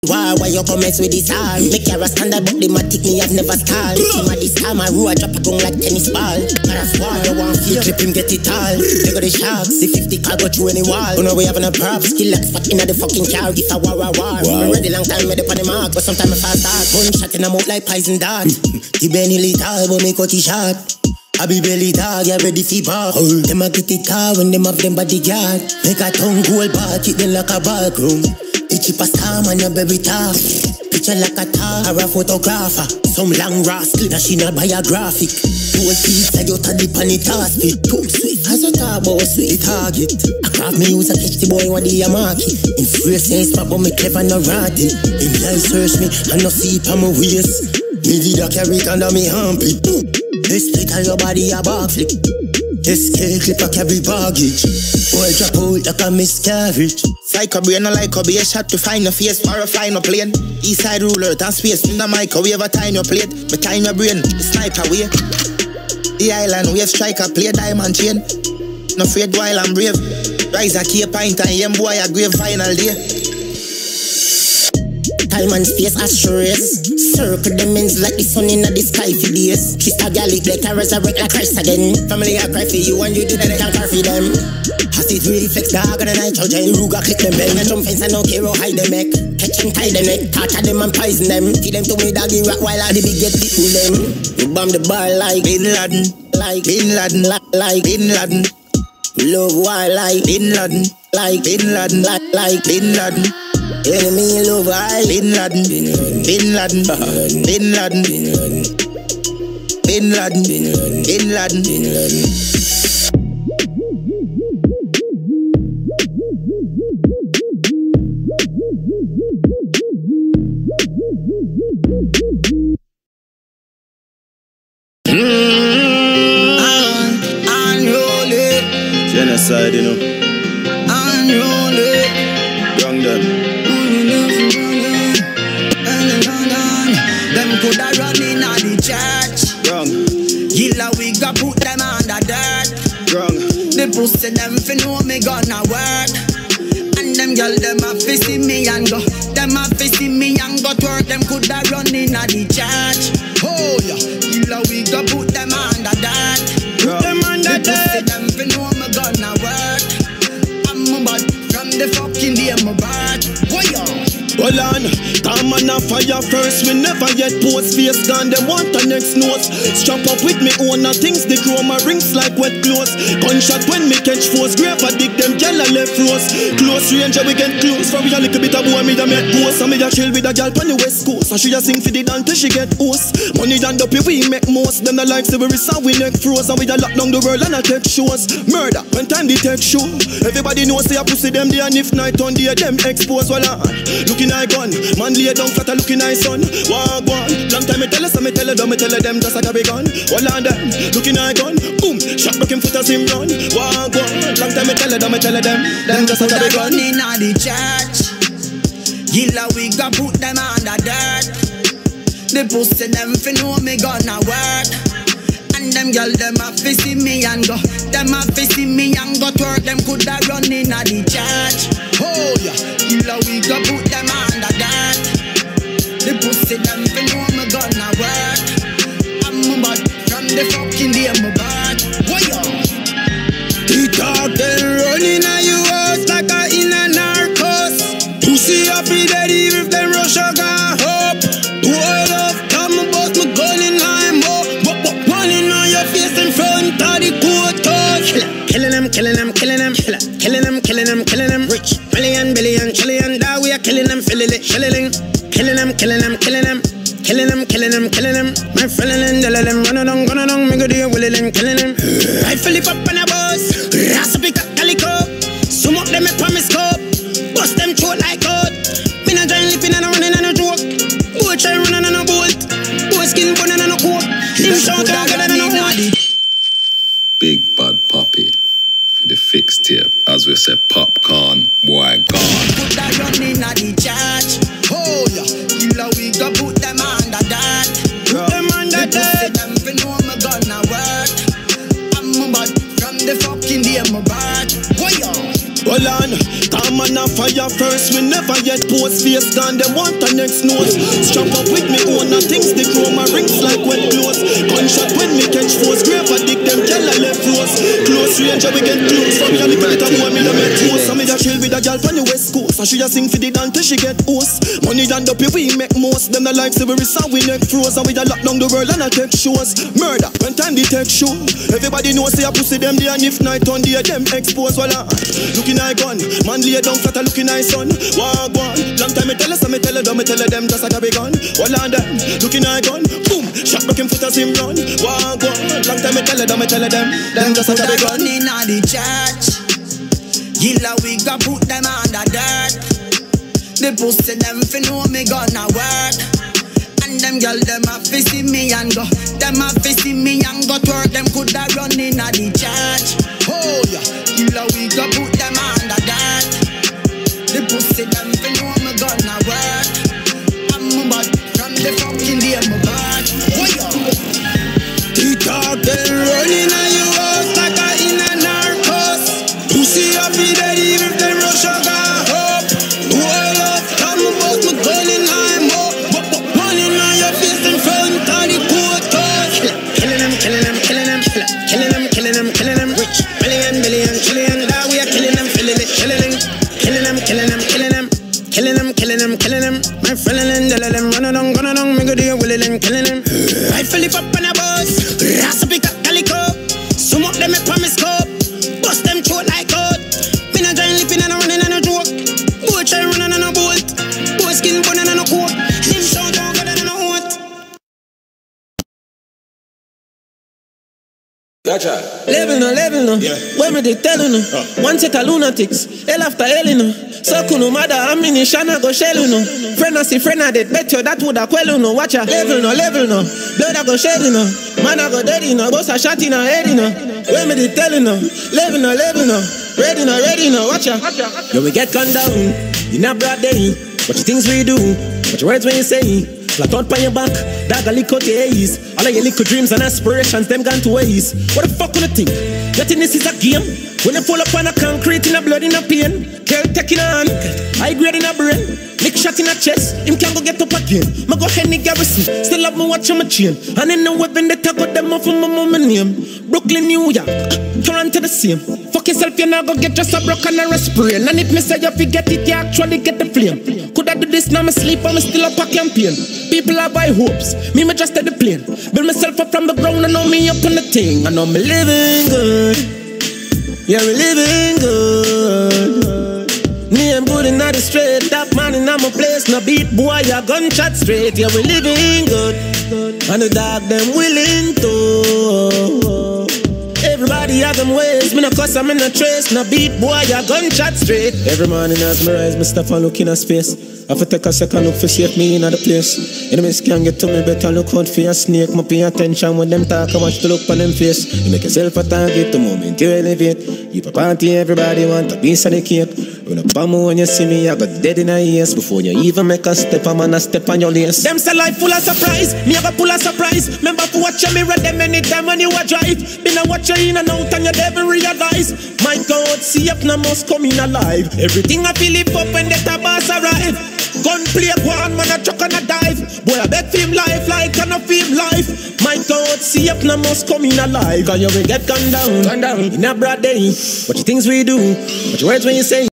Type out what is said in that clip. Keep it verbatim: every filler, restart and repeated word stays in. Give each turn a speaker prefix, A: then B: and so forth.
A: Why, why you comments with this all? Make your standard, but the matic me have never stalled. Him at this time, I roll, I drop a gun like tennis ball. But that's why you want feel, clip him, get it all. They got the sharks, the fifty car go through any wall. You know we having a prop, skill like spot in the fucking car. If I war, war, war. I'm ready long time, made up on the mark. But sometimes I fast start. Gunshot in the mouth like poison dart. The Benny lethal, but me cut it short. I be belly dog, yeah ready for bar. Them a get it car when them have them bodyguard. Make a tongue gold bar, keep them like a ballroom. The cheapest time and your baby talk. Picture like a tar or a photographer. Some long rascal that she not biographic. Two pizza you to dip on it hospital. Too sweet as a talk about sweet target. I craft me use a catch the boy what the market. In free sense but me clever no ratty. In life search me and no see it on my waist. Me did a carry it under me armpit. This split on your body a backflip. This scale clip a carry baggage. Boy drop out like a miscarriage.
B: Psycho brain no like a be a shot to find a face or a fly no plane. Eastside ruler and space in the microwave a time your plate. But time your brain, the sniper way. The island wave striker play diamond chain. No afraid while I'm brave. Rise a key pint and yem boy a grave final day.
A: Time and space asteroids. Circle them ends like the sun in the sky for days. Kiss a gal like a resurrect like Christ again. Family a cry for you and you do that they can't cry for them. Has it really flex dog and a nitrogen. Ruga click them bang. And jump fence and no hero hide them neck. Catch and tie them neck. Torture them and poison them. Feed them to me doggy rock while all the big get beat with them. You bomb the bar like
B: Bin Laden.
A: Like
B: Bin Laden.
A: Like, like
B: Bin Laden.
A: Love why like
B: Bin Laden.
A: Like
B: Bin Laden.
A: Like, like
B: Bin Laden.
A: Enemy love I
B: Bin Laden. Bin Laden. Bin Laden. Bin Laden. Bin Laden. Bin Laden.
C: Genocide, you know.
B: Unruly.
C: Young them.
B: Them coulda run in a the church.
C: Wrong.
B: Gilla we go put them under dirt.
C: Wrong.
B: The pussy them fi know me gonna work. And them girl them a fi see me and go. Them a fi see me and go to work. Them coulda run in a the church. Oh yeah. Gilla we go put them under dirt. Put them under dirt. The pussy them fi know me gonna work. I'm a bad from the fucking day my bad. Why ya?
C: Hold on, come on a fire first. We never yet post face gone. Them want the next notes. Strap up with me own things. The chroma rings like wet clothes. Gunshot when me catch force. Grave a dig them gyal a left rose. Close range we get close. For we a little bit of boy me da make post. And me a chill with a gyal on the west coast. And she a sing for the dance till she get host. Money done up we make most. Them the life say we resolve we neck froze. And we a lock down the world and a take shows. Murder when time the take show. Everybody knows say a pussy them day. And if night on day them expose. Well on looking I gun, man lay down flat a looking I son. Walk one, long time me tell us, me tell them, me tell them just like a big gun. Hold on them, looking I gun, boom, shot broken foot as him run. Walk one, long time me tell them, me tell them, them just like a big gun.
B: In a the church, Gilla we go put them under dirt. The pussy them fi know me gonna work. And them girl them a fi see me and go. Them a fi see me and go to work. Them coulda run in a the church. Oh yeah, Gilla we go put them under dirt. The pussy them fi know me gonna work. I'm a bad from the fucking day my bad. Why ya?
C: The dog them running at you house like a in a narcos. Pussy up in dead if them rush a gun up. Hold up, come about me gun in I'm up. Running on your face in front of the courthouse. Killing them, killing them, killing them, killing them, killing them, killing them. Rich, million, billion, trillion. That we are killing them, filling it, shilling. Killing them, killing them, killing them. Killing them, killing them, killing them. My friend and them running on, running on, me go do willing them, killing them. I fill it up on a bus, ras pick up calico. Sum up them a promise scope, bust them throat like goat. Me not trying lipping and running and a joke. Boy try running on a bolt, boy skin burning on a coat. Him shout out and a what?
D: Big bad puppy for the fixed tape, as we say popcorn, boy gone.
B: Put that running at the church. Oh yeah, Gilla we go put them under dirt. Put them under dirt. Them fi know me gonna work. I'm a bad from the fucking day my bad. Why ya?
C: Hold on, come on a fire a first, we never yet post face gone, them want a next nose. Strap up with me own and things, the chroma rings like wet clothes. Gunshot when me catch force, grave a dick, them tell I left rose. Close range, we get close. From me a little bit of more, me a make toast. And me a chill with a girl from the west coast, and she a sing for the dance till she get host. Money and up we make most, them the like say we resolve we neck froze. And we a lock down the world and I take shows. Murder, when time they take show. Everybody knows say a pussy them day, and if night on day, them expose. Well, uh, looking I gun, man lay down flat a looking I son. Walk one, long time me tell us, me tell them, me tell them just like a big gun. Well, on them, looking I gun, boom, shot broken foot as him run. Walk one, long time me tell them, me tell them, them just like a big gun.
B: In the church, Gila we got put them on the dirt. The pussy them fi know me gonna work. And them girl them a fi see me and go. Them a fi see me and go to work. Them coulda run in a the church. Oh yeah, Gila we got put them on the dirt. The pussy them fi know me gonna work. I'm bad from the fucking day I'm bad. Oh yeah.
C: T-Talk them running on you house like a in a narcos. Pussy up in the even if them rush a got hope. Hold up, I'm about my gun in I'm up. Running on your face in front of the court cause. Killing them, killing them, killing them, killing them, killing them, killing them. Rich, billion, billion, trillion. That we are killing them, feeling it, killing them. Killing them, killing them, killing them. Killing them, killing them, killing them. My friend and them, them running on, running on. Me go do you willing them, killing them. I fill it up on a bus. Rasa pick up calico. Sum up them a promise cup. Bust them throat like out. Me not trying living and running and a joke. Boy try running and a bolt. Boy skin burning and a coat. Him sound down better than a oat.
E: Gotcha.
C: Level no, level no.
E: Yeah.
C: Where me they tell you no.
E: Oh.
C: One set of lunatics. Hell after hell you know. So kuno mother ammunition I go shell you know. Friend I see friend I did bet you that would a quell you know. Watch ya. Level no, level no. Blood I go shed you know. Man I go dead you know. Boss a shot in a head you know. Where me they tell you no. Level no, level no. Ready no, ready no. Watch ya. Yo we get gunned down in a broad day. What you things we do. What your words when you say. Flat out on your back, dog a lick out your eyes. All of your little dreams and aspirations, them gone to waste. What the fuck you think? You think this is a game? When you fall up on a concrete in a blood in a pain. Girl taking a hand, high grade in a brain. Lick shot in a chest, him can go get up again. Ma go Henny Garrison, still have me watch on my chain. And in the weapon they got them off of my mama name. Brooklyn, New York, Toronto the same. Fuck yourself, you now go get just a broken and a spray. And if me say you forget it, you actually get the flame. Could I do this now, me sleep, I'm still up a campaign. People have high hopes, me me just at the plane. Build myself up from the ground, I know me up on the thing. I know me living good, yeah we living good. Me I'm good in the street, top man in my place. No beat boy, ya gunshot straight. Yeah we living good, and the dog them willing to. Everybody have them ways, me no cuss, I'm in a trace. No beat boy, ya gunshot straight. Every morning as me rise, me stop and look in a space. I have to take a second look for safe me in the place. Enemies can't get to me, better look out for your snake. Me pay attention when them talk, I watch to look on them face. You make yourself a target the moment you elevate. You a party, everybody want a piece of the cake. When a bummer when you see me, I got dead in a ears. Before you even make a step, I'm gonna step on your lace. Them say life full of surprise, me have a full of surprise. Remember to watch your mirror them anytime when you a drive. Been a watch you in and out and you never realize. My God, see up now must come in alive. Everything I feel it up when the tabas arrive. Gunplay one man a truck and a dive. Boy I bet film life like an a film life. My God, see up now must come in alive. Cause you will get gunned down, gunned down in a broad day. What you things we do, what your words when you say.